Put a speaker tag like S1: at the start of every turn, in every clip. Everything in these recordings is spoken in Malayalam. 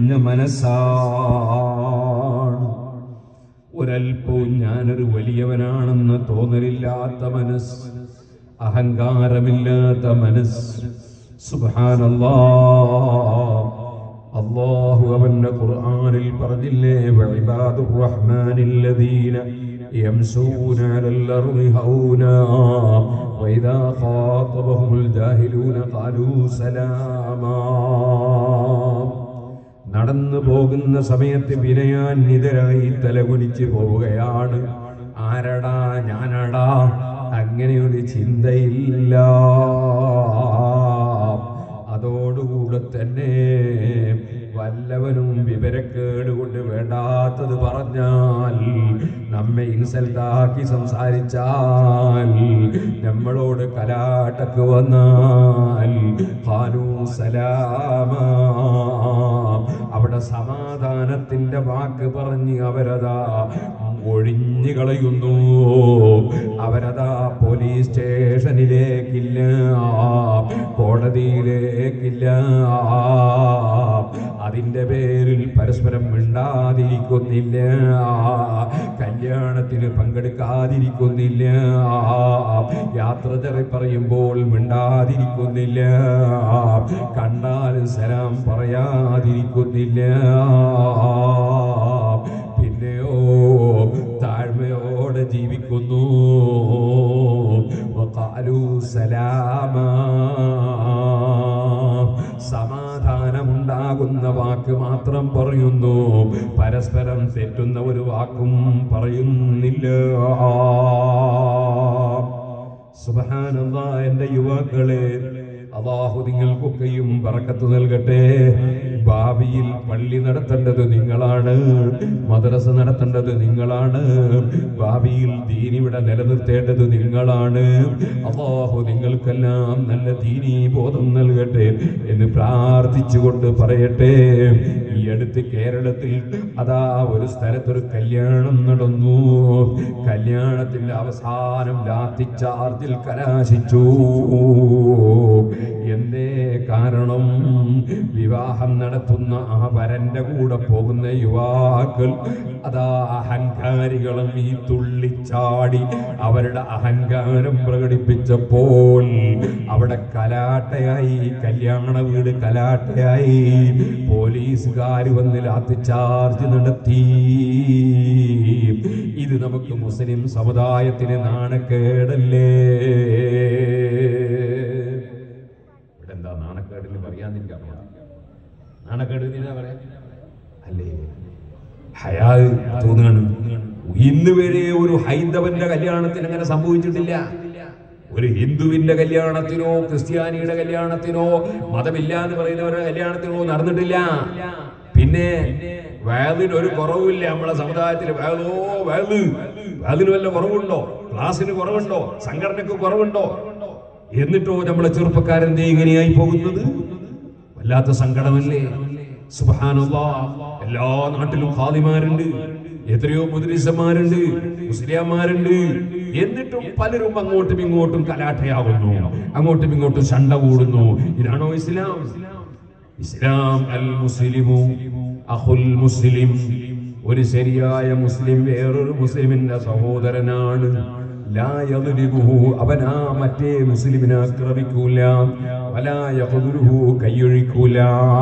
S1: ഒഴിഞ്ഞ മനസ്സാണ്. ഒരൽപ്പവും ഞാനൊരു വലിയവനാണെന്ന് തോന്നലില്ലാത്ത മനസ്സ്, അഹങ്കാരമില്ലാത്ത മനസ്സ്. സുബ്ഹാനല്ലാഹ്, അല്ലാഹു അവന്റെ ഖുർആനിൽ പറഞ്ഞില്ലേ, വഇബാദുർ റഹ്മാനില്ലദീന യംശൂന അലൽ അർളി ഹൗനാ വഇദാ ഖാതബഹുൽ ജാഹിലൂന ഖാലൂ സലാമാ. നടന്നു പോകുന്ന സമയത്ത് വിനയാന്വിതരായി തലകുനിച്ച് പോവുകയാണ്. ആരടാ ഞാനടാ, അങ്ങനെയൊരു ചിന്തയില്ല. അതോടുകൂടെ തന്നെ വല്ലവനും വിവരക്കേട് കൊണ്ട് വേണ്ടാത്തത് പറഞ്ഞാൽ, നമ്മെ ഇൻസൽട്ടാക്കി സംസാരിച്ചാൽ, നമ്മളോട് കലാട്ടക്ക് വന്നാൽ ഖാലൂ സലാമാ, അവിടെ സമാധാനത്തിന്റെ വാക്ക് പറഞ്ഞ് അവരതാ ഒഴിഞ്ഞു കളയുന്നു. അവരതാ പോലീസ് സ്റ്റേഷനിലേക്കില്ല, കോടതിയിലേക്കില്ല. അതിന്റെ പേരിൽ പരസ്പരം മിണ്ടാതിരിക്കുന്നില്ല, കല്യാണത്തിന് പങ്കെടുക്കാതിരിക്കുന്നില്ല, യാത്ര പറയുമ്പോൾ മിണ്ടാതിരിക്കുന്നില്ല, കണ്ടാൽ സലാം പറയാതിരിക്കുന്നില്ല. പിന്നെയോ താഴ്മയോടെ ജീവിക്കുന്നു. വഖാലൂ സലാമാ, സമാധാനമുണ്ടാകുന്ന വാക്ക് മാത്രം പറയുന്നു, പരസ്പരം തെറ്റുന്ന ഒരു വാക്കും പറയുന്നില്ല. സുബ്ഹാനല്ലാഹ്, എൻ്റെ യുവാക്കളെ, അല്ലാഹു നിങ്ങൾക്കൊക്കെയും ബറക്കത്ത് നൽകട്ടെ. ഭാവിയിൽ പള്ളി നടത്തേണ്ടത് നിങ്ങളാണ്, മദ്രസ നടത്തേണ്ടത് നിങ്ങളാണ്, ഭാവിയിൽ ദീനിവിടെ നിലനിർത്തേണ്ടത് നിങ്ങളാണ്. അല്ലാഹു നിങ്ങൾക്കെല്ലാം നല്ല ദീനീ ബോധം നൽകട്ടെ എന്ന് പ്രാർത്ഥിച്ചുകൊണ്ട് പറയട്ടെ. ഈ അടുത്ത് കേരളത്തിൽ അതാ ഒരു സ്ഥലത്തൊരു കല്യാണം നടന്നു. കല്യാണത്തിന്റെ അവസാനം ലാത്തി ചാർജിൽ കലാശിച്ചു. എന്തേ കാരണം? വിവാഹം നടത്തുന്ന ആ വരന്റെ കൂടെ പോകുന്ന യുവാക്കൾ അതാ അഹങ്കാരികളും ഈ തുള്ളിച്ചാടി അവരുടെ അഹങ്കാരം പ്രകടിപ്പിച്ചപ്പോൾ അവിടെ കലാട്ടയായി, കല്യാണ വീട് കലാട്ടയായി. പോലീസുകാർ വന്ന് ലാത്തി ചാർജ് നടത്തി. ഇത് നമുക്ക് മുസ്ലിം സമുദായത്തിന് നാണക്കേടല്ലേ? ഇവിടെ എന്താ നാണക്കേടെന്ന് പറയാന്നിരിക്കാം. നാണക്കേട് പറയാ അല്ലേ? ഹയാ തോന്നുകയാണ്. ഇന്ന് വരെ ഒരു ഹൈന്ദവന്റെ കല്യാണത്തിന് അങ്ങനെ സംഭവിച്ചിട്ടില്ല. ഒരു ഹിന്ദുവിന്റെ കല്യാണത്തിനോ ക്രിസ്ത്യാനിയുടെ കല്യാണത്തിനോ മതമില്ല എന്ന് പറയുന്നവരുടെ കല്യാണത്തിനോ നടന്നിട്ടില്ല. പിന്നെ വയലിന് ഒരു കുറവില്ല നമ്മളെ സമുദായത്തിൽ. വയലിന് വല്ല കുറവുണ്ടോ? ക്ലാസ്സിന് കുറവുണ്ടോ? സംഘടനക്ക് കുറവുണ്ടോ? എന്നിട്ടോ നമ്മളെ ചെറുപ്പക്കാരെന്തേ ഇങ്ങനെയായി പോകുന്നത്? വല്ലാത്ത സങ്കടമല്ലേ? സുബ്ഹാനല്ലാഹ്, എല്ലാ നാട്ടിലും ഖാദിമാരുണ്ട്, എത്രയോ മുദ്രിസന്മാരുണ്ട്, മുസ്ലിയാമാരുണ്ട്. എന്നിട്ടും പലരും അങ്ങോട്ടും ഇങ്ങോട്ടും കലാട്ടയാകുന്നു, അങ്ങോട്ടും ഇങ്ങോട്ടും ശണ്ട കൂടുന്നു. ഇതാണോ ഇസ്ലാം? ഇസ്ലാം അൽ മുസ്ലിമു അഖുൽ മുസ്ലിം. ഒരു ശരിയായ മുസ്ലിം വേറൊരു മുസ്ലിമിന്റെ സഹോദരനാണ്. ലാ യദ്ലിബുഹു, അവനാ മറ്റേ മുസ്ലിമിനെ ആക്രമിക്കൂല. വലാ യഖ്ദുറുഹു, കൈയൊഴിക്കൂല.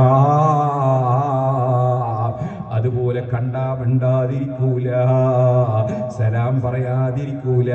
S1: അതുപോലെ കണ്ടാ മിണ്ടാതിരിക്കൂല, സലാം പറയാതിരിക്കൂല.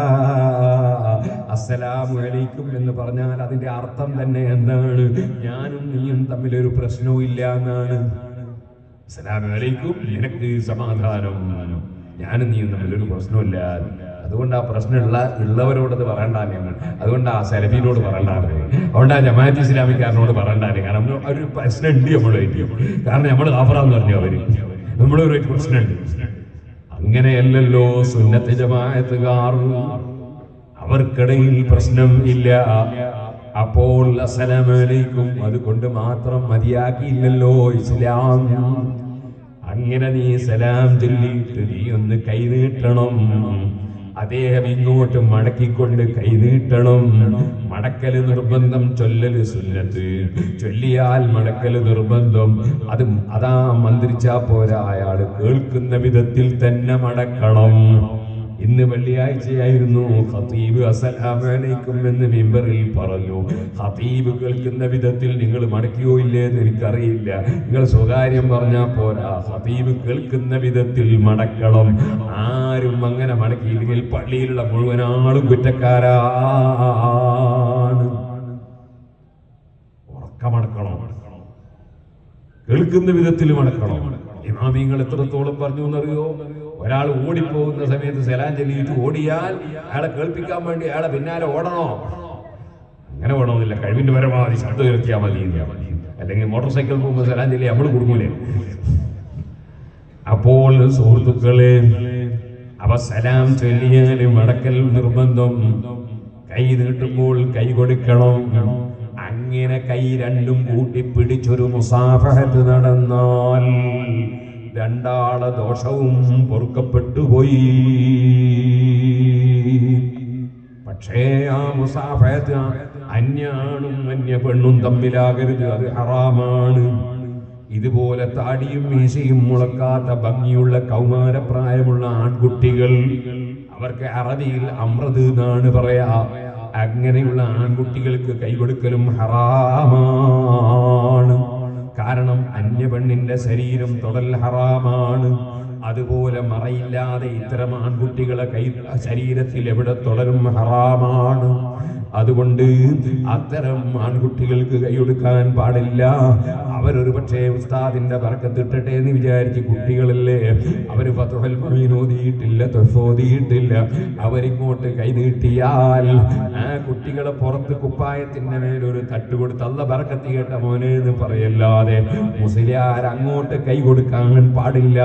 S1: അസ്സലാമു അലൈക്കും എന്ന് പറഞ്ഞാൽ അതിന്റെ അർത്ഥം തന്നെ എന്താണ്? ഞാനും നീയും തമ്മിലൊരു പ്രശ്നവും ഇല്ല എന്നാണ്. അസ്സലാമു അലൈക്കും, നിനക്ക് സമാധാനം, ഞാനും നീയും തമ്മിലൊരു പ്രശ്നമില്ല. അതുകൊണ്ട് ആ ഉള്ളവരോടത് പറയണ്ടാണ് ഞങ്ങൾ. അതുകൊണ്ട് ആ സലഫിനോട് പറയണ്ടാണ്, അതുകൊണ്ട് ആ ജമാഅത്ത് ഇസ്ലാമിക്കാരനോട് പറയണ്ടാണ്. കാരണം ഒരു പ്രശ്നമുണ്ട് നമ്മളായിട്ട്. കാരണം നമ്മൾ കാഫറാന്ന് പറഞ്ഞു അവര്, നമ്മളൊരു പ്രശ്നമുണ്ട്. അങ്ങനെയല്ലല്ലോ സുന്നത്ത് ജമാഅത്തുകാർ, അവർക്കിടയിൽ പ്രശ്നം ഇല്ല. അപ്പോൾ അസ്സലാമു അലൈക്കും അതുകൊണ്ട് മാത്രം മതിയാക്കിയില്ലല്ലോ ഇസ്ലാം. അങ്ങനെ നീ സലാം ചൊല്ലിയിട്ട് നീ ഒന്ന് കൈ നീട്ടണം. അദ്ദേഹം ഇങ്ങോട്ട് മടക്കിക്കൊണ്ട് കൈനീട്ടണം. മടക്കല് നിർബന്ധം, ചൊല്ലല് സുന്നത്ത്. ചൊല്ലിയാൽ മടക്കല് നിർബന്ധം. അതാ മന്ത്രിച്ചാ പോരാ, അയാൾ കേൾക്കുന്ന വിധത്തിൽ തന്നെ മടക്കണം. ഇന്ന് വെള്ളിയാഴ്ചയായിരുന്നു. ഖതീബ് അസ്സലാമു അലൈക്കും എന്ന് മിമ്പറിൽ പറഞ്ഞു. ഖതീബ് കേൾക്കുന്ന വിധത്തിൽ നിങ്ങൾ മടക്കിയോ ഇല്ലേ എന്ന് എനിക്കറിയില്ല. നിങ്ങൾ സ്വകാര്യം പറഞ്ഞാൽ പോരാ, ഖതീബ് കേൾക്കുന്ന വിധത്തിൽ മടക്കണം. ആരും അങ്ങനെ മടക്കിയില്ലെങ്കിൽ പള്ളിയിലുള്ള മുഴുവൻ ആളും കുറ്റക്കാരാണ്. ഉറക്കമടക്കണം, കേൾക്കുന്ന വിധത്തിൽ മടക്കണം. ഇമാമിങ്ങൾ എത്രത്തോളം പറഞ്ഞു എന്നറിയോ? ഒരാൾ ഓടിപ്പോകുന്ന സമയത്ത് സലാം ചൊല്ലിയിട്ട് ഓടിയാൽ അയാളെ കേൾപ്പിക്കാൻ വേണ്ടി അയാളെ പിന്നാലെ ഓടണോ? അങ്ങനെ വേണമെന്നില്ല, കഴിവിന്റെ പരമാവധി ശബ്ദം ഉയർത്തിയാൽ മതി. അല്ലെങ്കിൽ മോട്ടോർ സൈക്കിൾ പോകുമ്പോൾ സലാം ചൊല്ലി നമ്മൾ കൊടുക്കൂലേ? അപ്പോൾ സുഹൃത്തുക്കളെ, അവ സലാം ചൊല്ലിയാൽ മടക്കൽ നിർബന്ധം. കൈ നീട്ടുമ്പോൾ കൈ കൊടുക്കണം. അങ്ങനെ കൈ രണ്ടും കൂട്ടിപ്പിടിച്ചൊരു മുസാഫഹത്ത് നടന്നാൽ രണ്ടാള ദോഷവും പൊറുക്കപ്പെട്ടുപോയി. പക്ഷേ ആ മുസാഫഹത്ത് അന്യാണും അന്യ പെണ്ണും തമ്മിലാകരുത്, അത് ഹറാമാണ്. ഇതുപോലെ താടിയും മീശയും മുളക്കാത്ത ഭംഗിയുള്ള കൗമാരപ്രായമുള്ള ആൺകുട്ടികൾ, അവർക്ക് അറബിയിൽ അമ്രത് എന്നാണ് പറയാ, അങ്ങനെയുള്ള ആൺകുട്ടികൾക്ക് കൈകൊടുക്കലും ഹറാമാണ്. കാരണം അന്യപെണ്ണിന്റെ ശരീരം തൊടൽ ഹറാമാണ്. അതുപോലെ മറയില്ലാതെ ഇത്തരം ആൺകുട്ടികളെ ശരീരത്തിൽ എവിടെ തൊടലും ഹറാമാണ്. അതുകൊണ്ട് അത്തരം ആൺകുട്ടികൾക്ക് കൈയൊടുക്കാൻ പാടില്ല. അവരൊരു പക്ഷേ ഉസ്താദിന്റെ ബർക്കത്തിട്ടട്ടെ എന്ന് വിചാരിച്ച് കുട്ടികളല്ലേ, അവര് ഫത്ഹുൽ മുഈൻ ഓതിയിട്ടില്ല, ഓതിയിട്ടില്ല, അവരിങ്ങോട്ട് കൈ നീട്ടിയാൽ ആ കുട്ടികളെ പുറത്ത് കുപ്പായത്തിന്റെ മേലൊരു തട്ടുകൊടുത്ത് അല്ല ബർക്കത്ത് കേട്ട മോനെ എന്ന് പറയല്ലാതെ മുസ്ലിയാർ അങ്ങോട്ട് കൈ കൊടുക്കാൻ പാടില്ല.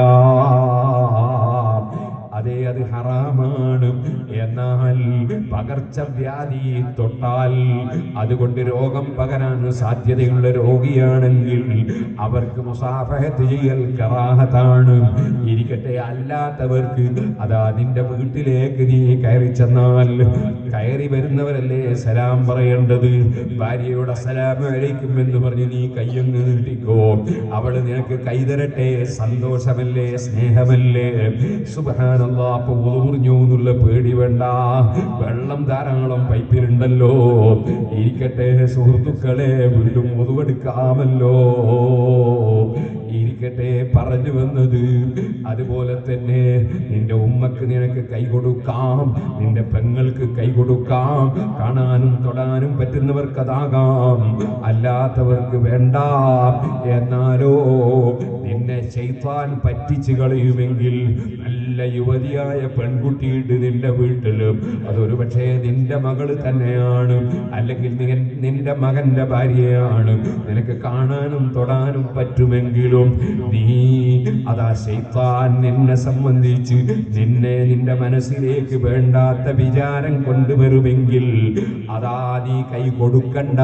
S1: അതെ, അത് ഹറാമാണ്. എന്നാൽ പകർച്ചവ്യാധി തൊട്ടാൽ, അതുകൊണ്ട് രോഗം പകരാൻ സാധ്യതയുള്ള രോഗിയാണെങ്കിൽ അവർക്ക് മുസാഫഹത്ത് ചെയ്യൽ കറാഹത്താണ്. ഇരിക്കട്ടെ, അല്ലാത്തവർക്ക് അതാ നിന്റെ വീട്ടിലേക്ക് നീ കയറി ചെന്നാൽ കയറി വരുന്നവരല്ലേ സലാം പറയേണ്ടത്. ഭാര്യയോട് അസ്സലാമു അലൈക്കും എന്ന് പറഞ്ഞ് നീ കയ്യങ്ങ് നീട്ടിക്കോ, അവള് നിനക്ക് കൈതരട്ടെ. സന്തോഷമല്ലേ, സ്നേഹമല്ലേ? സുബ്ഹാനല്ലാഹ്. മുറിഞ്ഞു എന്നുള്ള പേടി വേണ്ട, വെള്ളം ധാരാളം പൈപ്പിലുണ്ടല്ലോ. ഇരിക്കട്ടെ സുഹൃത്തുക്കളെ, വീണ്ടും ഒതുവെടുക്കാമല്ലോ. ഇരിക്കട്ടെ, പറഞ്ഞു വന്നത് അതുപോലെ തന്നെ നിന്റെ ഉമ്മക്ക് നിനക്ക് കൈ കൊടുക്കാം, നിന്റെ പെങ്ങൾക്ക് കൈ കൊടുക്കാം. കാണാനും തൊടാനും പറ്റുന്നവർക്ക് അതാകാം, അല്ലാത്തവർക്ക് വേണ്ട. എന്നാലോ നിന്നെ ശൈത്താൻ പറ്റിച്ചു കളയുമെങ്കിൽ നല്ല യുവതിയായ പെൺകുട്ടിയിട്ട് നിന്റെ വീട്ടിലും, അതൊരു പക്ഷേ നിന്റെ മകള് തന്നെയാണ്, അല്ലെങ്കിൽ നിന്റെ മകന്റെ ഭാര്യയാണ്, നിനക്ക് കാണാനും തൊടാനും പറ്റുമെങ്കിലും നീ അതാ ശൈത്താൻ നിന്നെ സംബന്ധിച്ച് നിന്റെ മനസ്സിലേക്ക് വേണ്ടാത്ത വിചാരം കൊണ്ടുവരുമെങ്കിൽ അതാ നീ കൈ കൊടുക്കണ്ട.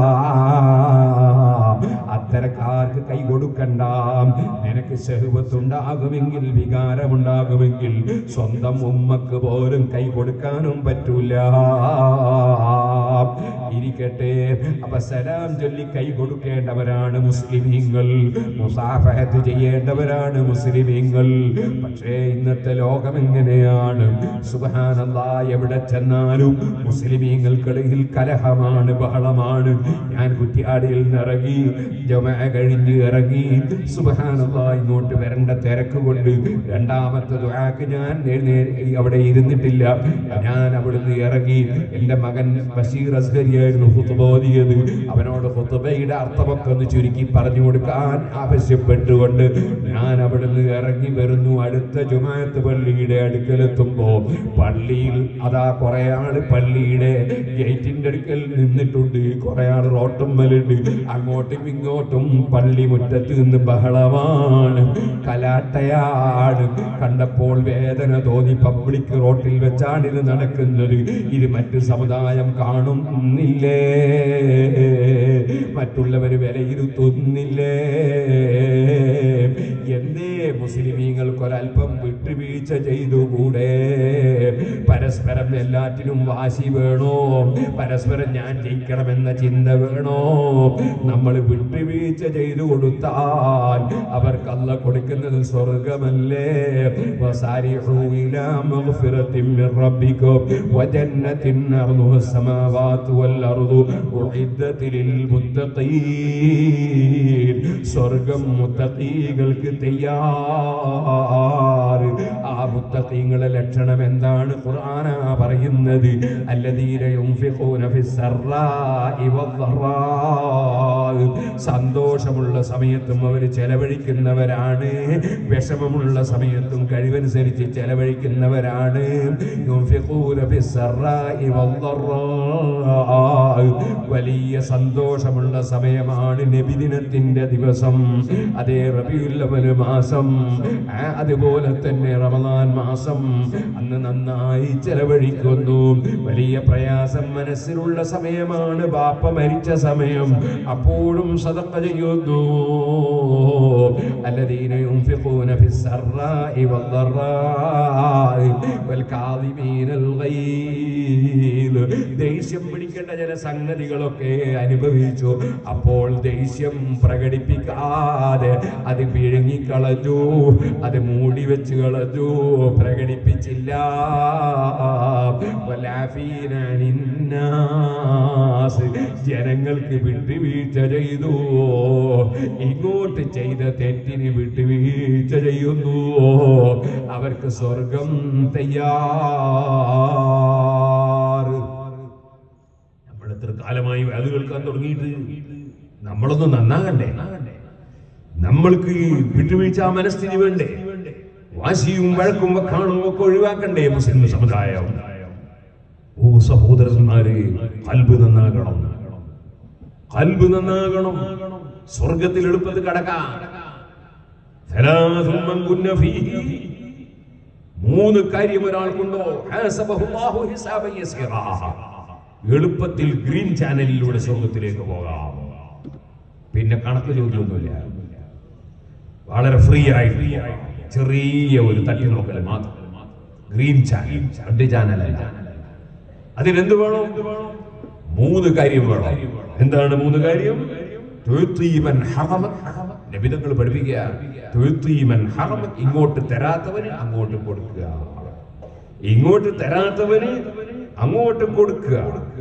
S1: അത്തരക്കാർക്ക് കൈ കൊടുക്കണ്ട. നിനക്ക് ശഹ്വത്തുണ്ടാകുമെങ്കിൽ, വികാരമുണ്ടാകുമെങ്കിൽ സ്വന്തം ഉമ്മക്ക് പോലും കൈ കൊടുക്കാനും പറ്റൂല. ഇരിക്കട്ടെ, അപ്പൊ സലാം ചൊല്ലി കൈ കൊടുക്കേണ്ടവരാണ് മുസ്ലിമീങ്ങൾ, മുസാഫഹത്ത് ചെയ്യേണ്ടവരാണ് മുസ്ലിമീങ്ങൾ. പക്ഷേ ഇന്നത്തെ ലോകം എങ്ങനെയാണ്? സുബ്ഹാനല്ലാഹ്, എവിടെ ചെന്നാലും മുസ്ലിമീങ്ങൾക്കിടയിൽ കലഹമാണ്, ബഹളമാണ്. ഞാൻ കുറ്റിയാടിയിൽ നിന്നിറങ്ങി, ജുമുഅ കഴിഞ്ഞ് ഇറങ്ങി, സുബ്ഹാനല്ലാഹ്, ഇങ്ങോട്ട് വരേണ്ട തിരക്ക് കൊണ്ട് രണ്ടാമത്തെ ദുആക്ക് ഞാൻ അവിടെ ഇരുന്നിട്ടില്ല. ഞാൻ അവിടുന്ന് ഇറങ്ങി. എന്റെ മകൻ ബഷീർ അസ്ഗരിയായിരുന്നു ഖുത്ബ ഓതിയത്. അവനോട് ഖുത്ബയുടെ അർത്ഥമൊക്കെ ഒന്ന് ചുരുക്കി പറഞ്ഞു കൊടുക്കാൻ ആവശ്യപ്പെട്ടുകൊണ്ട് ഞാൻ അവിടുന്ന് ഇറങ്ങി വരുന്നു. അടുത്ത ജുമാഅത്ത് പള്ളിയുടെ അടുക്കലെത്തുമ്പോ പള്ളിയിൽ അതാ കുറെ ആള് പള്ളിയുടെ ഗേറ്റിന്റെ അടുക്കൽ നിന്നിട്ടുണ്ട്, കുറെ ആള് റോട്ടുമ്മലുണ്ട്. അങ്ങോട്ടും ഇങ്ങോട്ടും പള്ളി മുറ്റത്ത് നിന്ന് ബഹളമാണ്, കലാട്ടയാണ്. കണ്ടപ്പോൾ വേദന തോന്നി. പബ്ലിക് റോട്ടിൽ വെച്ചാണ് ഇത് നടക്കുന്നത്. ഇത് മറ്റ് സമുദായം കാണും കാണുന്നില്ലേ? മറ്റുള്ളവർ വിലയിരുത്തുന്നില്ലേ? എന്തേ മുസ്ലിമീങ്ങൾക്കൊരൽപ്പം വിട്ടുവീഴ്ച ചെയ്തുകൂടെ? പരസ്പരം എല്ലാറ്റിനും വാശി വേണോ? പരസ്പരം ഞാൻ ജയിക്കണമെന്ന ചിന്ത വേണോ? നമ്മൾ വിട്ടുവീഴ്ച ചെയ്തു കൊടുത്താൽ അവർക്ക് അല്ലാഹ് കൊടുക്കുന്നത് സ്വർഗമല്ലേ? വസാരിഉ ഇലാ മഗ്ഫിറത്തിൻ മിർ റബ്ബികും വജന്നത്തിൻ അർദുഹ അസ്സമാവാതു വൽ അർദു ഉഇദ്ദത് ലിൽ മുത്തഖീൻ. സ്വർഗം മുത്തഖീകൾക്ക് തയ്യാർ. ആ മുത്തഖീങ്ങളുടെ ലക്ഷണം എന്താണ്? ഖുർആനാ പറയുന്നത്, അല്ലദീന യുൻഫിഖൂന ഫിസ്സറാഇ വദ്ദറാ. സന്തോഷമുള്ള സമയത്തും അവർ ചെലവഴിക്കുന്നവരാണ്, വിഷമമുള്ള സമയത്തും കഴിവനുസരിച്ച് ചെലവഴിക്കുന്നവരാണ്. യുൻഫിഖൂന ഫിസ്സറാഇ വദ്ദറാ. വലിയ സന്തോഷമുള്ള സമയമാണ് നബിദിനത്തിന്റെ ദിവസം, അതേ റബീഉൽ അവ്വൽ മാസം, അതുപോലെ തന്നെ റമദാൻ മാസം. അന്ന് നന്നായി ചെലവഴിക്കുന്നു. വലിയ പ്രയാസം മനസ്സിലുള്ള സമയമാണ്, ബാപ്പ മരിച്ച സമയം, അപ്പോഴും സദഖ ചെയ്യുന്നു. അല്ലദീന യുൻഫിഖൂന ഫിസ്സറാഇ വദ്ദറാഇ വൽകാദിമീനൽ ഗൈദ്. ദേഷ്യം പിടിക്കേണ്ട ചില സംഗതികളൊക്കെ അനുഭവിച്ചു, അപ്പോൾ ദേഷ്യം പ്രകടിപ്പിക്കാതെ അത് വിഴുങ്ങിക്കളഞ്ഞു, അത് മൂടി വെച്ച് കളഞ്ഞു, പ്രകടിപ്പിച്ചില്ല. ജനങ്ങൾക്ക് വിട്ടുവീഴ്ച ചെയ്തു. ഇങ്ങോട്ട് ചെയ്ത തെറ്റിന് വിട്ടുവീഴ്ച ചെയ്യുന്നു. അവർക്ക് സ്വർഗം തയ്യാർ. നമ്മൾ എത്ര കാലമായി അത് കേൾക്കാൻ തുടങ്ങിയിട്ട് നമ്മളൊന്ന് നന്നാകണ്ടേ? നമ്മൾക്ക് വിട്ടുവീഴ്ച മനസ്ഥിതി വേണ്ടേ? വാശിയും വഴക്കും വക്കാണും ഒക്കെ ഒഴിവാക്കണ്ടേ മുസ്ലിം സമുദായം? ഓ സഹോദരന്മാരെ, ഖൽബ് നന്നാകണം, ഖൽബ് നന്നാകണം. സ്വർഗത്തിൽ എളുപ്പത്തിൽ കടക്കാം. മൂന്ന് കാര്യം ഒരാൾക്കുണ്ടോ? എളുപ്പത്തിൽ ഗ്രീൻ ചാനലിലൂടെ സ്വർഗത്തിലേക്ക് പോകാം. പിന്നെ കണക്ക് ചോദ്യമൊന്നുമില്ല, വളരെ ഫ്രീ ആയിട്ട് ചെറിയ ഒരു തട്ടി നോക്കൽ മാത്രം. ഗ്രീൻ ചാനൽ, രണ്ട് ചാനലല്ല. അതിനെന്ത് വേണം? മൂന്ന് കാര്യം വേണം. എന്താണ് മൂന്ന് കാര്യം? നബിതങ്ങൾ പഠിപ്പിക്കുക, ഇങ്ങോട്ട് തരാത്തവന് അങ്ങോട്ട് കൊടുക്കുക, ഇങ്ങോട്ട് തരാത്തവന് അങ്ങോട്ട് കൊടുക്കുക.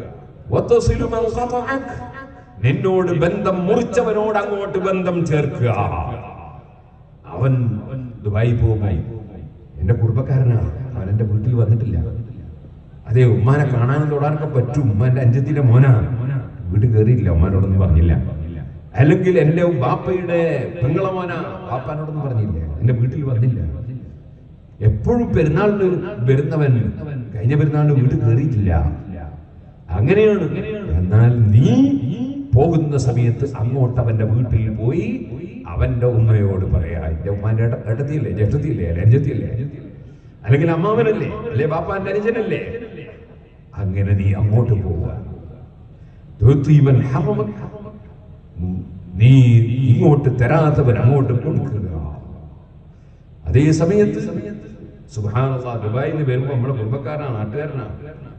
S1: നിന്നോട് ബന്ധം മുറിച്ചവനോട് അങ്ങോട്ട് ബന്ധം ചേർക്കുക. അവൻ ദുബായി പോകുമ്പോൾ എന്റെ കുടുംബക്കാരനാണ്, അവൻ എന്റെ വീട്ടിൽ വന്നിട്ടില്ല. അതേ, ഉമ്മാനെ കാണാനും തൊടാനൊക്കെ പറ്റും. ഉമ്മാന്റെ അഞ്ചത്തിന്റെ മോനാണ്, വീട്ടിൽ കയറിയില്ല, ഉമ്മാനോടൊന്നും പറഞ്ഞില്ല. അല്ലെങ്കിൽ എന്റെ ബാപ്പയുടെ പെങ്ങളെ മോനാ, ബാപ്പാനോടൊന്നും പറഞ്ഞില്ല, എന്റെ വീട്ടിൽ വന്നില്ല. എപ്പോഴും പെരുന്നാളിന് വരുന്നവൻ കഴിഞ്ഞ പെരുന്നാളിന് വീട്ടിൽ കയറിയിട്ടില്ല. അങ്ങനെയാണ്. എന്നാൽ നീ പോകുന്ന സമയത്ത് അങ്ങോട്ട് അവന്റെ വീട്ടിൽ പോയി അവന്റെ ഉമ്മയോട് പറയാ, എന്റെ ഉമ്മാന്റെ ഏട്ടത്തിയല്ലേ, ജ്യേഷ്ഠത്തിയല്ലേ, അനുജത്തിയല്ലേ, അല്ലെങ്കിൽ അമ്മാവനല്ലേ, അല്ലെ ബാപ്പാന്റെ അനുജനല്ലേ, അങ്ങനെ നീ അങ്ങോട്ട് പോവുക. നീ ഇങ്ങോട്ട് തരാത്തവൻ അങ്ങോട്ട് കൊടുക്കുക. അതേ സമയത്ത് സുബ്ഹാനല്ലാഹ്, ദുബായിൽ നിന്ന് വരുമ്പോ നമ്മളെ കുടുംബക്കാരനാണ്, നാട്ടുകാരനാണ്.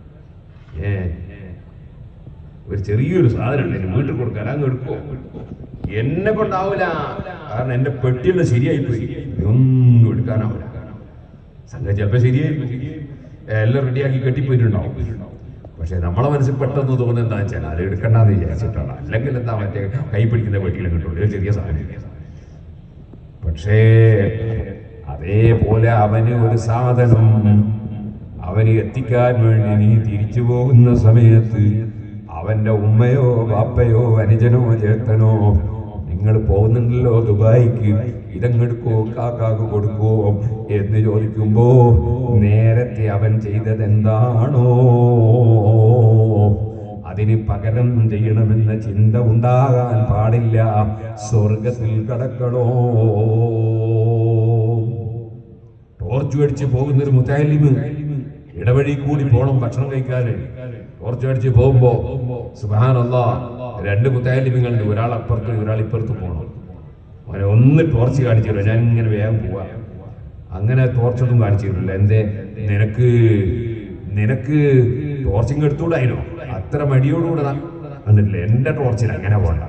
S1: ഒരു ചെറിയൊരു സാധനം ഉണ്ട്, വീട്ടിൽ കൊടുക്കാൻ അങ്ങ് എടുക്കോ? എന്നെ കൊണ്ടാവൂല, കാരണം എന്റെ പെട്ടിയുള്ള ശരിയായി പോയി, ഒന്നും എടുക്കാനാവില്ല. സംഗതി ചിലപ്പോ ശരിയായി എല്ലാം റെഡിയാക്കി കെട്ടിപ്പോയിട്ടുണ്ടാവും. പക്ഷെ നമ്മളെ മനസ്സിൽ പെട്ടെന്ന് തോന്നുന്നത് എന്താ വെച്ചാൽ അത് എടുക്കണ്ടെന്ന് വിചാരിച്ചിട്ടാണ്. അല്ലെങ്കിൽ എന്താ മറ്റേ കൈ പിടിക്കുന്ന പെട്ടിയിലും കിട്ടുള്ളൂ, ചെറിയ സാധനം. പക്ഷേ അതേപോലെ അവന് ഒരു സാധനം അവന് എത്തിക്കാൻ വേണ്ടി നീ തിരിച്ചു പോകുന്ന സമയത്ത് അവന്റെ ഉമ്മയോ ബാപ്പയോ അനുജനോ ചേട്ടനോ, നിങ്ങൾ പോകുന്നുണ്ടല്ലോ ദുബായിക്ക്, ഇതങ്ങെടുക്കോ കാക്കാക്ക് കൊടുക്കോ എന്ന് ചോദിക്കുമ്പോ നേരത്തെ അവൻ ചെയ്തത് എന്താണോ അതിന് പകരം ചെയ്യണമെന്ന ചിന്ത ഉണ്ടാകാൻ പാടില്ല. സ്വർഗത്തിൽ കടക്കണോ? ടോർച്ച് അടിച്ച് പോകുന്നൊരു മുത്തഅല്ലിമ് ഇടവഴി കൂടി പോണം ഭക്ഷണം കഴിക്കാന്. ടോർച്ച് അടിച്ച് പോകുമ്പോ സുബ്ഹാനല്ലാഹ് രണ്ട് മുത്തഅല്ലിമീങ്ങളുണ്ട്, ഒരാൾ അപ്പുറത്ത് ഒരാൾ ഇപ്പുറത്ത് പോകണം. അവനെ ഒന്ന് ടോർച്ച് കാണിച്ചു തരും, ഞാൻ ഇങ്ങനെ വേഗം പോവാ. അങ്ങനെ ടോർച്ചൊന്നും കാണിച്ചു തരില്ല. എന്തേ, നിനക്ക് ടോർച്ചിങ് എടുത്തുകൂടായിനോ? അത്ര മടിയോടുകൂടെ കണ്ടിട്ടില്ല. എന്റെ ടോർച്ചിൽ അങ്ങനെ പോകണ്ട.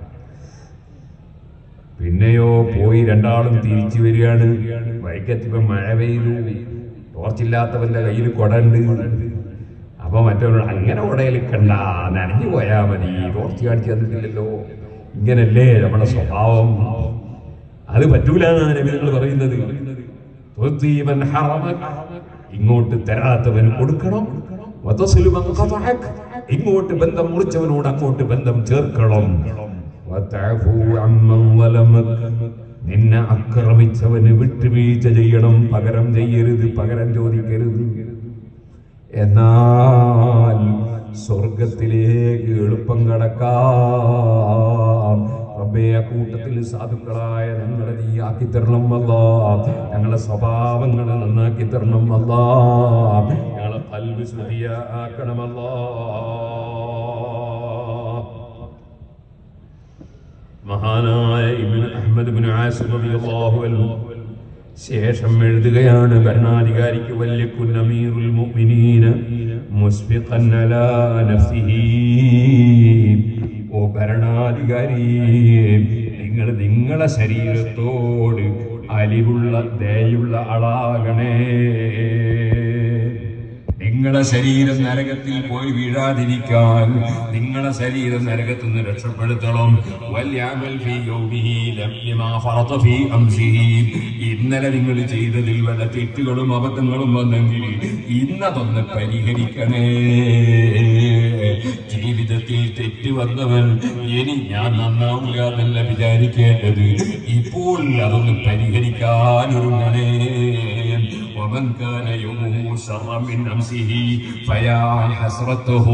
S1: പിന്നെയോ പോയി രണ്ടാളും തിരിച്ചു വരികയാണ്. വൈക്കത്തിപ്പം മഴ പെയ്തു, ടോർച്ചില്ലാത്തവന്റെ കയ്യിൽ കുടണ്ട്. അപ്പൊ മറ്റവരോട് അങ്ങനെ കുടയിലിക്കണ്ട, നനഞ്ഞു പോയാ മതി, ടോർച്ച് കാണിച്ചു തന്നിട്ടില്ലല്ലോ. ഇങ്ങനല്ലേ നമ്മുടെ സ്വഭാവം? അത് പറ്റൂലെന്നാണ് നബികൾ പറയുന്നത്. ഇങ്ങോട്ട് തരാത്തവന് കൊടുക്കണം, ഇങ്ങോട്ട് ബന്ധം മുറിച്ചവനോട് അങ്ങോട്ട് ബന്ധം ചേർക്കണം. നിന്നെ ആക്രമിച്ചവന് വിട്ടുവീഴ്ച ചെയ്യണം, പകരം ചെയ്യരുത്, പകരം ചോദിക്കരുത്. എന്നാൽ സ്വർഗത്തിലേക്ക് എളുപ്പം കടക്കാം. റബ്ബേ, കൂട്ടത്തിൽ സാധുക്കളായ ഞങ്ങളെ നീ ആക്കി തരണം അല്ലാ. ഞങ്ങളെ സ്വഭാവങ്ങൾ നന്നാക്കി തരണം അല്ലാ. ഞങ്ങളെ ഖൽബ് ശുദ്ധിയാക്കണം അല്ലാ. മഹാനായ ഇബ്നു അഹ്മദ് ഇബ്നു ആസിം റളിയല്ലാഹു അൻഹു ശേഷം എഴുതുകയാണ്, ഭരണാധികാരിക്ക് വല്യകുൻ അമീറുൽ മുഅ്മിനീന മുസ്ബിഖൻ അലാ നഫ്സിഹി. ഓ ഭരണാധികാരി, നിങ്ങൾ നിങ്ങളെ ശരീരത്തോട് അലിവുള്ള ദയുള്ള ആളാകണേ. നിങ്ങളെ ശരീരം നരകത്തിൽ പോയി വീഴാതിരിക്കാൻ നിങ്ങളെ ശരീരം നരകത്തിൽ നിന്ന് രക്ഷപ്പെടുത്തണം. ഇന്നലെ നിങ്ങൾ ചെയ്തതിൽ വല്ല തെറ്റുകളും അബദ്ധങ്ങളും വന്നെങ്കിൽ ഇന്നതൊന്ന് പരിഹരിക്കണേ. ജീവിതത്തിൽ തെറ്റ് വന്നവൻ ഇനി ഞാൻ നന്നാവില്ല എന്നല്ല വിചാരിക്കേണ്ടത്, ഇപ്പോൾ അതൊന്ന് പരിഹരിക്കാനൊരുങ്ങണേ. ومن كان يومه شرا من أمسه فيا حسرته.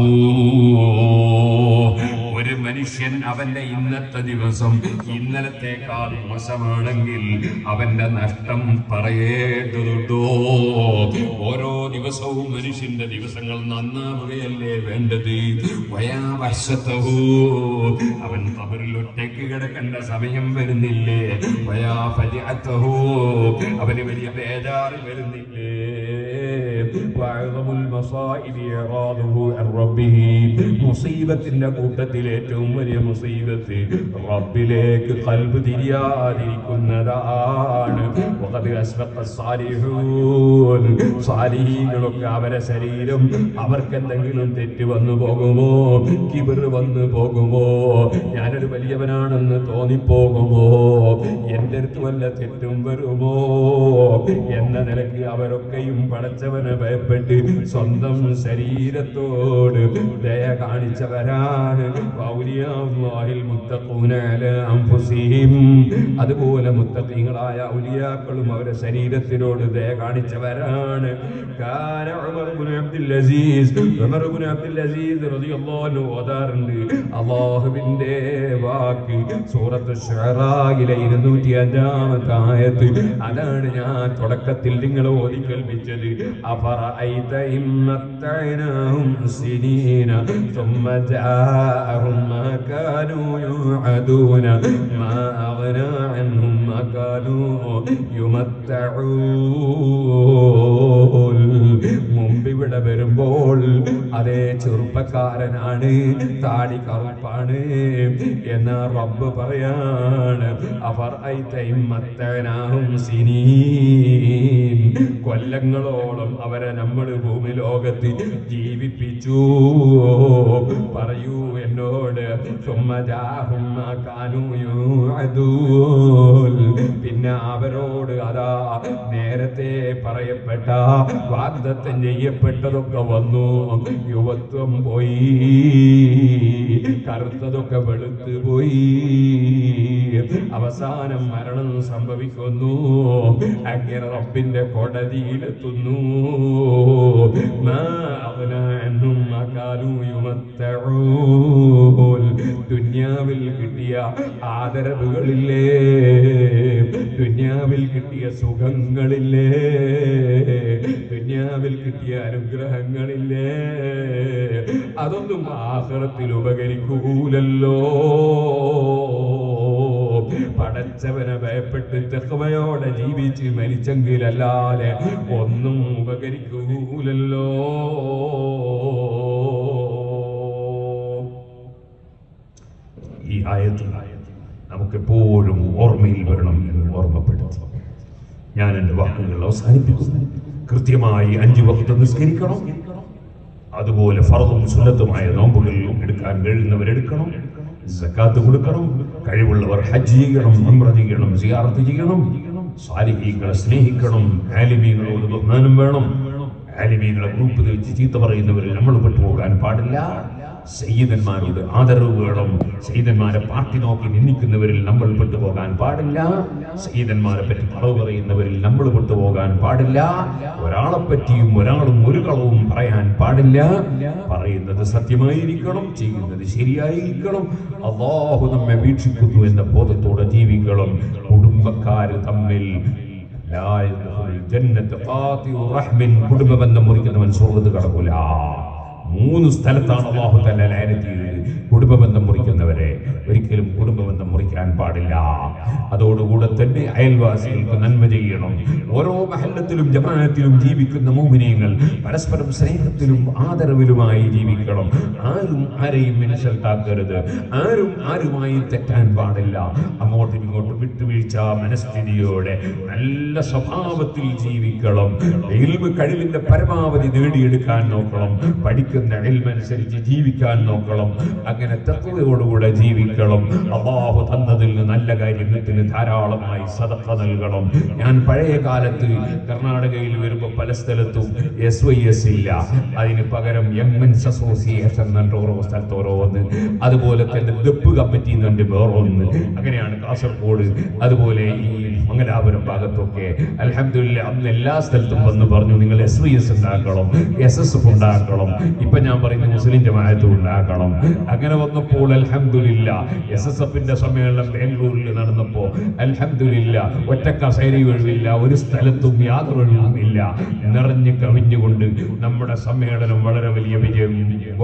S1: ഒരു മനുഷ്യൻ അവന്റെ ഇന്നത്തെ ദിവസം ഇന്നലത്തേക്കാൾ മോശമാണെങ്കിൽ അവന്റെ നഷ്ടം പറയേണ്ടതുണ്ടോ? ഓരോ ദിവസവും മനുഷ്യന്റെ ദിവസങ്ങൾ നന്നാവുകയല്ലേ വേണ്ടത്. വയാവശത്തഹു, അവൻ ഖബറിൽ ഒറ്റയ്ക്ക് കിടക്കേണ്ട സമയം വരുന്നില്ലേ? വയാഫജഅതഹു, അവന് വലിയ ബേജാറ് വരുന്നില്ലേ? വഅദമുൽ മസാഇബി ഇറാദുഹു അൻ റബ്ബിഹി, മുസീബത്തിന്റെ കൂട്ടത്തിൽ ഏറ്റവും വലിയ മുസീബത്ത് റബ്ബിലേക്ക് ഖൽബ് തിരിയാതിരിക്കുന്നതാണ്. സാലിഹീങ്ങളൊക്കെ അവരെ ശരീരം അവർക്കെന്തെങ്കിലും തെറ്റ് വന്നു പോകുമോ, കിബർ വന്നു പോകുമോ, ഞാനൊരു വലിയവനാണെന്ന് തോന്നിപ്പോകുമോ, എന്റെ അടുത്ത് വല്ല തെറ്റും വരുമോ എന്ന നിലയ്ക്ക് അവരൊക്കെയും പടച്ചവനെ ഭയപ്പെട്ട് സ്വന്തം ശരീരത്തോട് ദയ കാണിച്ചവരാണ്. അതുപോലെ മുത്തഖീങ്ങളായ ഔലിയാക്കളും അവരുടെ ശരീരത്തിനോട് ദയ കാണിച്ചവരാണ്. അല്ലാഹുവിന്റെ വാക്ക് സൂറത്ത് ശുഅറായിലെ 205-ാമത്തെ ആയത്ത്, അതാണ് ഞാൻ തുടക്കത്തിൽ നിങ്ങൾ ഓതി കേൾപ്പിച്ചത്. അഫറഅയ്ത ഇൻ മത്തഅനാഹും സിനീന ثم جاءهم ما كانوا يوعدون ما أغنى عنهم ما كانوا يمتعون. മുമ്പിവിടെ വരുമ്പോൾ അതേ ചെറുപ്പക്കാരനാണ്, താടി കറുപ്പാണ് എന്ന് റബ്ബ് പറയാണ്. കൊല്ലങ്ങളോളം അവരെ നമ്മൾ ഭൂമി ലോകത്ത് ജീവിപ്പിച്ചു. പറയൂ എന്നോട്, പിന്നെ അവരോട് അതാ നേരത്തെ പറയപ്പെട്ട വാഗ്ദത്തം ചെയ്യപ്പെട്ടതൊക്കെ വന്നു. യുവത്വം പോയി, കറുത്തതൊക്കെ വെളുത്തു പോയി, അവസാനം മരണം സംഭവിക്കുന്നു. അങ്ങനെ റബ്ബിന്റെ കോടതിയിലെത്തുന്നു. ദുനിയാവിൽ കിട്ടിയ ആദരവുകളില്ലേ, ദുനിയാവിൽ കിട്ടിയ സുഖങ്ങളില്ലേ, ദുനിയാവിൽ കിട്ടിയ അനുഗ്രഹങ്ങളില്ലേ, അതൊന്നും ആഖിറത്തിൽ ഉപകരിക്കൂലല്ലോ. പടച്ചവനെ ഭയപ്പെട്ട് തഖ്വയോടെ ജീവിച്ച് മരിച്ചെങ്കിലല്ലാതെ ഒന്നും ഉപകരിക്കൂലല്ലോ. ഈ ആയത്ത് നമുക്കെപ്പോഴും ഓർമ്മയിൽ വരണം എന്ന് ഓർമ്മപ്പെടുത്തി ഞാൻ എൻ്റെ വാക്കുകൾ അവസാനിപ്പിക്കുന്നു. കൃത്യമായി 5 വഖ്ത് നിസ്കരിക്കണം. അതുപോലെ ഫർദും സുന്നത്തുമായ നോമ്പുകൾ എടുക്കാൻ കഴിയുന്നവരെടുക്കണം. സക്കാത്ത് കൊടുക്കണം. കഴിവുള്ളവർ ഹജ്ജ് ചെയ്യണം, ഉംറ ചെയ്യണം, സിയാറത്ത് ചെയ്യണം. സാലിഹീങ്ങളെ സ്നേഹിക്കണം. ആലിമീങ്ങളോട് ബഹുമാനം വേണം. ആലിമീങ്ങളെ ഗ്രൂപ്പ് വെച്ച് ചീത്ത പറയുന്നവരിൽ നമ്മൾ പെട്ടുപോകാൻ പാടില്ല. സയ്യിദന്മാരോട് ആദരവ് വേണം. സയ്യിദന്മാരെ പാർട്ടി നോക്കി നിന്ദിക്കുന്നവരിൽ നമ്മൾ പെട്ടുപോകാൻ പാടില്ല. സയ്യിദന്മാരെ പറ്റി കളവ് പറയുന്നവരിൽ നമ്മൾ പെട്ടുപോകാൻ പാടില്ല. ഒരാളെ പറ്റിയും ഒരാളും ഒരു കളവും പറയാൻ പാടില്ല. പറയുന്നത് സത്യമായിരിക്കണം, ചെയ്യുന്നത് ശരിയായിരിക്കണം. അല്ലാഹു നമ്മെ വീക്ഷിക്കുന്നു എന്ന ബോധത്തോടെ ജീവിക്കണം. കുടുംബക്കാര് തമ്മിൽ കുടുംബബന്ധം മുറിക്കുന്നവൻ സ്വർഗ്ഗത്തിൽ കടക്കൂല. 3 സ്ഥലത്താണ് അല്ലാഹു തആല ലഅനത്ത് ചെയ്തത്. കുടുംബബന്ധം മുറിക്കുന്നവരെ ഒരിക്കലും കുടുംബബന്ധം മുറിക്കാൻ പാടില്ല. അതോടുകൂടെ തന്നെ അയൽവാസികൾക്ക് നന്മ ചെയ്യണം. ഓരോ മഹല്ലത്തിലും ജമാഅത്തിലും ജീവിക്കുന്ന മുഅ്മിനീങ്ങൾ പരസ്പരം സ്നേഹത്തിലും ആദരവിലുമായി ജീവിക്കണം. ആരും ആരെയും ഇൻസൾട്ടാക്കരുത്. ആരും ആരുമായി തെറ്റാൻ പാടില്ല. അങ്ങോട്ടും ഇങ്ങോട്ടും വിട്ടുവീഴ്ച മനസ്ഥിതിയോടെ നല്ല സ്വഭാവത്തിൽ ജീവിക്കണം. ഇൽമ് കഴിവിന്റെ പരമാവധി നേടിയെടുക്കാൻ നോക്കണം. പഠിക്കുന്ന ഇൽമനുസരിച്ച് ജീവിക്കാൻ നോക്കണം. അങ്ങനെ തഖ്വയോടുകൂടെ ജീവിക്കണം. അല്ലാഹു തന്നതിൽ നല്ല കാര്യത്തിന് ധാരാളമായി സദഖ നൽകണം. ഞാൻ പഴയ കാലത്ത് കർണാടകയിൽ വരുമ്പോൾ പല സ്ഥലത്തും SYS ഇല്ല. അതിന് പകരം MNS അസോസിയേഷൻ എന്നുണ്ട് ഓരോ സ്ഥലത്ത് ഓരോന്ന്. അതുപോലെ തന്നെ ദപ്പ് കമ്മിറ്റി എന്നുണ്ട് വേറൊന്ന്. അങ്ങനെയാണ് കാസർഗോഡ്, അതുപോലെ ഈ മംഗലാപുരം ഭാഗത്തൊക്കെ. അൽഹംദുലില്ലാ അന്ന് എല്ലാ സ്ഥലത്തും വന്ന് പറഞ്ഞു നിങ്ങൾ SYS ഉണ്ടാക്കണം, SSF ഉണ്ടാക്കണം. ഇപ്പൊ ഞാൻ പറയുന്നത് മുസ്ലിം ജമാഅത്ത് ഉണ്ടാക്കണം. അങ്ങനെ വന്നപ്പോൾ അൽഹംദുലില്ലാ SSFന്റെ സമ്മേളനം ബാംഗ്ലൂരിൽ നടന്നപ്പോൾ അൽഹംദുലില്ലാ ഒറ്റ കസേരയും ഒഴിവില്ല, ഒരു സ്ഥലത്തും യാതൊരു ഒഴിവും ഇല്ല. നിറഞ്ഞു കവിഞ്ഞുകൊണ്ട് നമ്മുടെ സമ്മേളനം വളരെ വലിയ വിജയം.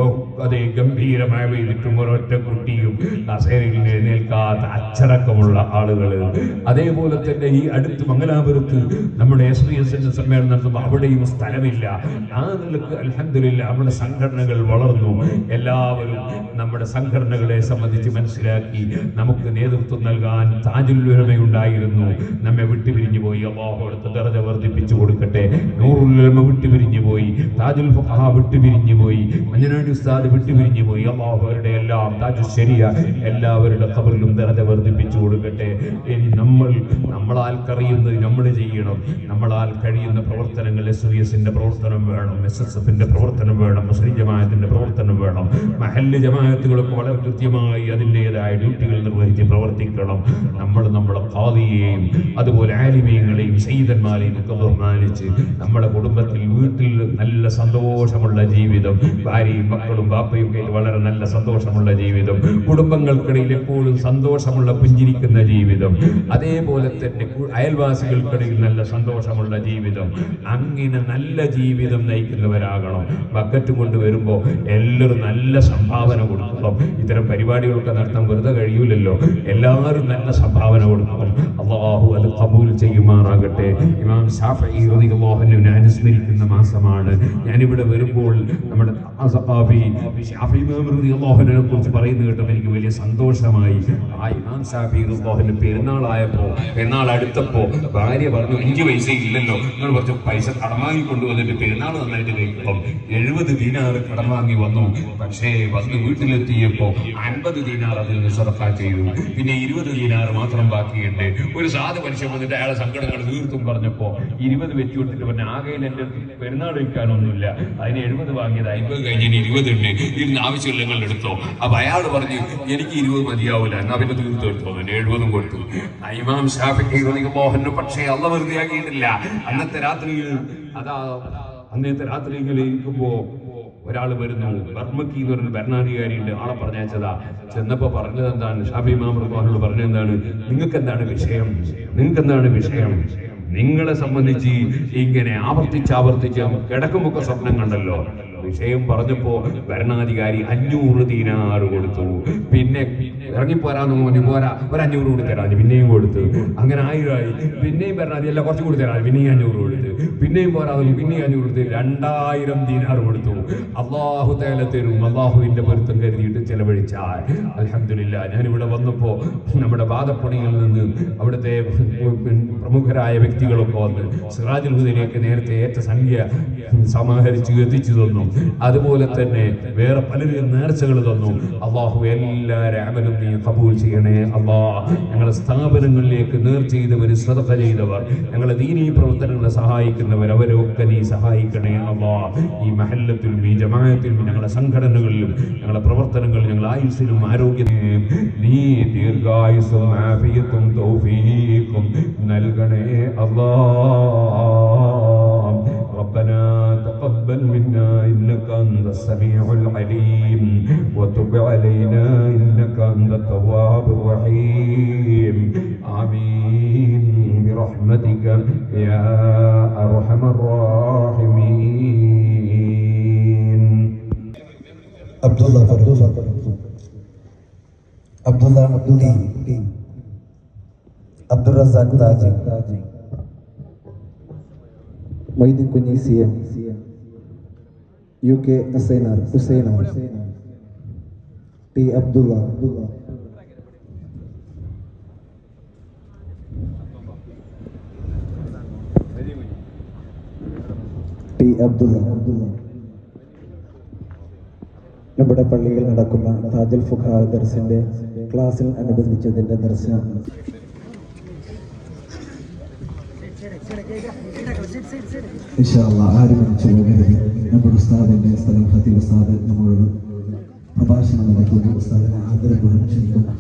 S1: അതേ ഗംഭീരമായ ചെയ്തിട്ടും ഒരൊറ്റ കുട്ടിയും കസേരയിൽ എഴുന്നേൽക്കാത്ത അച്ചടക്കമുള്ള ആളുകൾ. അതേപോലെ തന്നെ ഈ അടുത്ത് മംഗലാപുരത്ത് നമ്മുടെ SYSന്റെ സമ്മേളനം നടത്തുമ്പോൾ അവിടെയും സ്ഥലമില്ല. ആ നിലക്ക് അൽഹംദുലില്ലാ നമ്മുടെ സംഘടനകൾ വളർന്നു. എല്ലാവരും നമ്മുടെ സംഘടനകളെ സംബന്ധിച്ച് മനസ്സിലാക്കി നമുക്ക് നേതൃത്വം നൽകാൻ താജുൽ ഉലമയുണ്ടായിരുന്നു. നമ്മെ വിട്ടുപിരിഞ്ഞു പോയി. അല്ലാഹു അവിടുത്തെ ദർജ വർദ്ധിപ്പിച്ചു കൊടുക്കട്ടെ. നൂറുൽ ഉലമ വിട്ടുപിരിഞ്ഞു പോയി. താജുൽ ഫഖഹ വിട്ടുപിരിഞ്ഞു പോയി. മഞ്ഞനാടി ഉസ്താദ് വിട്ടുപിരിഞ്ഞു പോയി. അല്ലാഹു അവരുടെ എല്ലാം താജുൽ ശരിയ എല്ലാവരുടെ ഖബറിലും ദർജ വർദ്ധിപ്പിച്ചു കൊടുക്കട്ടെ. ഇനി നമ്മളാൽ കഴിയുന്നത് നമ്മൾ ചെയ്യണം. നമ്മളാൽ കഴിയുന്ന പ്രവർത്തനങ്ങൾ SYSന്റെ പ്രവർത്തനം വേണം, SSFന്റെ പ്രവർത്തനം വേണം, മുസ്ലിം ജമാഅത്തിന്റെ പ്രവർത്തനം വേണം. മഹല്ല് ജമാഅത്തുകളൊക്കെ വളരെ കൃത്യമായി അതിൻ്റെതായ ഡ്യൂട്ടികൾ നിർവഹിച്ച് പ്രവർത്തിക്കണം. നമ്മളെ ഖാദിയെയും അതുപോലെ ആലിമീങ്ങളെയും സയ്യിദന്മാരെയും ഒക്കെ ബഹുമാനിച്ച് നമ്മുടെ കുടുംബത്തിൽ വീട്ടിൽ നല്ല സന്തോഷമുള്ള ജീവിതം, ഭാര്യയും മക്കളും ബാപ്പയും ഒക്കെ വളരെ നല്ല സന്തോഷമുള്ള ജീവിതം, കുടുംബങ്ങൾക്കിടയിൽ എപ്പോഴും സന്തോഷമുള്ള പുഞ്ചിരിക്കുന്ന ജീവിതം, അതേപോലെ തന്നെ അയൽവാസികൾക്കിടയിൽ നല്ല സന്തോഷമുള്ള ജീവിതം. അങ്ങനെ നല്ല ജീവിതം നയിക്കുന്നവരാകണം. ബക്കറ്റ് കൊണ്ടുവരുമ്പോൾ എല്ലാവരും നല്ല സംഭാവന കൊടുക്കണം. ഇത്തരം പരിപാടികളൊക്കെ നടത്താൻ വെറുതെ കഴിയൂലല്ലോ. എല്ലാവരും നല്ല സംഭാവന കൊടുക്കണം. അല്ലാഹു അത് ഖബൂൽ ചെയ്യുമാറാകട്ടെ. ഇമാം ശാഫഈ റളിയല്ലാഹു അൻഹു അനുസ്മരിക്കുന്ന മാസമാണ്. ഞാനിവിടെ വരുമ്പോൾ നമ്മുടെ ശാഫഈ ഇമാം റളിയല്ലാഹു അൻഹുവിനെ കുറിച്ച് പറയുന്നത് കേട്ടപ്പോൾ എനിക്ക് വലിയ സന്തോഷമായി. ആ ഇമാം ശാഫഈ റളിയല്ലാഹു അൻഹു പെരുന്നാൾ അടുത്തപ്പോ ഭാര്യ പറഞ്ഞു 5 പൈസ ഇല്ലല്ലോ, നിങ്ങൾ കുറച്ച് പൈസ കടം വാങ്ങി കൊണ്ടുവന്നിട്ട് പെരുന്നാൾ നന്നായിട്ട് കഴിക്കും. 70 ദീനാർ കടം വാങ്ങി വന്നു. പക്ഷേ വന്ന് വീട്ടിലെത്തിയപ്പോ 50 ദീനാർ അതിൽ നിന്ന് സദഖ ചെയ്തു. പിന്നെ 20 ദീനാർ മാത്രം ബാക്കിയുണ്ട്. ഒരു സാധു മനുഷ്യൻ വന്നിട്ട് അയാളെ സങ്കടങ്ങൾ തീർത്തും പറഞ്ഞപ്പോ 20 വെച്ച് കൊടുത്തിട്ട് പറഞ്ഞ ആകെ എന്റെ പെരുന്നാൾ കഴിക്കാനൊന്നുമില്ല, അതിന് 70 വാങ്ങിയത് 50 കഴിഞ്ഞ് 20 ഉണ്ട്, ഇതിന് ആവശ്യമില്ല നിങ്ങൾ എടുത്തോ. അപ്പൊ അയാൾ പറഞ്ഞു എനിക്ക് 20 മതിയാവൂല, എന്നാ പിന്നെ തീർത്തു എടുത്തോ. 70 കൊടുത്തു. ഇമാം ശാഫഈ റളിയല്ലാഹു അൻഹു പക്ഷേ അല്ലാഹു വെറുതെയാക്കിയിട്ടില്ല. അന്നത്തെ രാത്രിയിൽ ഇരിക്കുമ്പോ ഒരാൾ വരുന്നു. ബർമക്കി എന്ന് പറഞ്ഞ ഭരണാധികാരിയുണ്ട്. ആളെ പറഞ്ഞയച്ചതാ. ചെന്നപ്പോ പറഞ്ഞത് എന്താണ്? ഷാഫി ഇമാം റളിയല്ലാഹു പറഞ്ഞ എന്താണ്? നിങ്ങൾക്ക് എന്താണ് വിഷയം? നിങ്ങളെ സംബന്ധിച്ച് ഇങ്ങനെ ആവർത്തിച്ച് കിടക്കുമ്പൊക്കെ സ്വപ്നം കണ്ടല്ലോ. വിഷയം പറഞ്ഞപ്പോ ഭരണാധികാരി 500 ദീനാർ കൊടുത്തു. പിന്നെ ഇറങ്ങിപ്പോരാന്ന് തോന്നി, പോരാ, ഒരു 500 കൂടി തരാം, പിന്നെയും കൊടുത്തു. അങ്ങനെ 1000 ആയി. പിന്നെയും ഭരണാധികാരി അല്ല കുറച്ച് കൂടി തരാം, പിന്നെയും 500 കൊടുത്തു. പിന്നെയും പോരാതെ പിന്നെയും 500 കൊടുത്ത് 2000 ദീനാർ കൊടുത്തു. അള്ളാഹു തആല തരും, അള്ളാഹുവിന്റെ പൊരുത്തം കരുതിയിട്ട് ചെലവഴിച്ചാൽ. അൽഹംദുലില്ലാ, ഞാനിവിടെ വന്നപ്പോ നമ്മുടെ വാദപ്പണിയിൽ നിന്ന് അവിടുത്തെ പ്രമുഖരായ വ്യക്തികളൊക്കെ വന്ന് സിറാജുൽ ഹുദയിലേക്ക് നേരത്തെ ഏറ്റ സംഖ്യ സമാഹരിച്ച് എത്തിച്ചു തന്നു. അതുപോലെ തന്നെ വേറെ പലരും നേർച്ചകൾ തന്നു. അള്ളാഹു എല്ലാവരും അമലും നീ ഖബൂൽ ചെയ്യണേ അല്ലാഹ്. ഞങ്ങളുടെ സ്ഥാപനങ്ങളിലേക്ക് നേർച്ച ചെയ്തവർ, സദഖ ചെയ്തവർ, ഞങ്ങളുടെ ദീനീ പ്രവർത്തനങ്ങളെ സഹായിക്കുന്നവർ, അവരൊക്കെ നീ സഹായിക്കണേ അല്ലാഹ്. ഈ മഹല്ലത്തിലും ഈ ജമാഅത്തിലും ഞങ്ങളുടെ സംഘടനകളിലും ഞങ്ങളുടെ പ്രവർത്തനങ്ങളിലും ഞങ്ങളുടെ ആയുസ്സിലും ആരോഗ്യത്തിനും നീ ദീർഘായുസ്സും ആഫിയത്തും തൗഫീഖും നൽകണേ അല്ലാഹ്. ربنا تقبل منا إنك أنت السميع العليم وتب علينا إنك أنت التواب الرحيم. آمين برحمتك يا أرحم الراحمين.
S2: Abdullah Abdul Razak Taji, Moidin Kunyi CM, UK Husainar, T Abdullah, T Abdullah. നമ്മുടെ പള്ളിയിൽ നടക്കുന്ന താജുൽ ഫുഖാ ദർസിന്റെ ക്ലാസ്സിൽ അനുബന്ധിച്ചതിന്റെ ദർശനം ഇൻഷാ അല്ലാഹ് ആരും ചോദിക്കരുത്. നമ്മുടെ ഉസ്താദിന്റെ സ്ഥലം ഖതീബ് ഉസ്താദ് നമ്മളോട് പ്രഭാഷണം നടത്തുന്നു. ഉസ്താദിനെ ആദരപൂർവ്വം ക്ഷണിക്കുന്നു.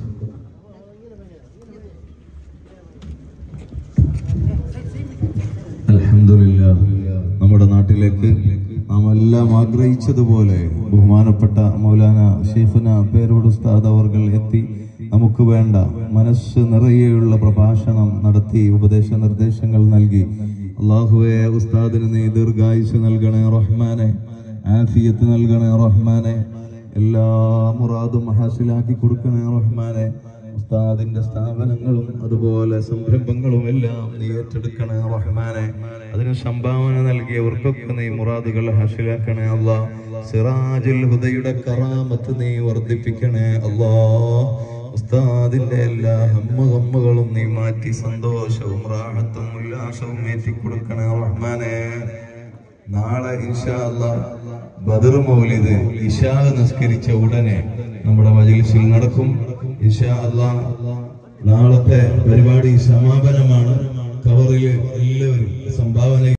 S3: അൽഹംദുലില്ലാഹ്, നമ്മുടെ നാട്ടിലേക്ക് നാം എല്ലാം ആഗ്രഹിച്ചതുപോലെ ബഹുമാനപ്പെട്ട മൗലാന ശൈഖുന പേരോട് ഉസ്താദ് അവർകൾ എത്തി നമുക്ക് വേണ്ട മനസ്സ് നിറയെയുള്ള പ്രഭാഷണം നടത്തി ഉപദേശ നിർദ്ദേശങ്ങൾ നൽകി. അല്ലാഹുവേ, ഉസ്താദിന് നീ ദീർഘായുസ് നൽകണേ റഹ്മാനെ, ആഫിയത്ത് നൽകണേ റഹ്മാനെ, എല്ലാ മുറാദും ഹാസിലാക്കി കൊടുക്കണേ റഹ്മാനെ. ഉസ്താദിന്റെ സ്ഥാപനങ്ങളും അതുപോലെ സംരംഭങ്ങളും എല്ലാം നീ ഏറ്റെടുക്കണേ റഹ്മാനെ. അതിന് സംഭാവന നൽകിയവർക്കൊക്കെ നീ മുറാദുകൾ ഹാസിലാക്കണേ അല്ലാഹ്. സിറാജുൽ ഹുദയുടെ കറാമത്ത് നീ വർദ്ധിപ്പിക്കണേ അല്ലാഹ്. ഉസ്താദിന്റെ എല്ലാ ഹമ്മുകളും നീ മാറ്റി സന്തോഷവും റാഹത്തും ഉല്ലാസവും ഏറ്റിക്കൊടുക്കണേ റഹ്മാനെ. നാളെ ഇൻഷാ അല്ലാഹ് ബദർ മൗലിദ് ഇശാ നിസ്കരിച്ച ഉടനെ നമ്മുടെ മജ്‌ലിസിൽ നടക്കും ഇൻഷാ അല്ലാഹ്. നാളത്തെ പരിപാടി സമാപനമാണ്. കവറിൽ എല്ലാവരും സംഭാവന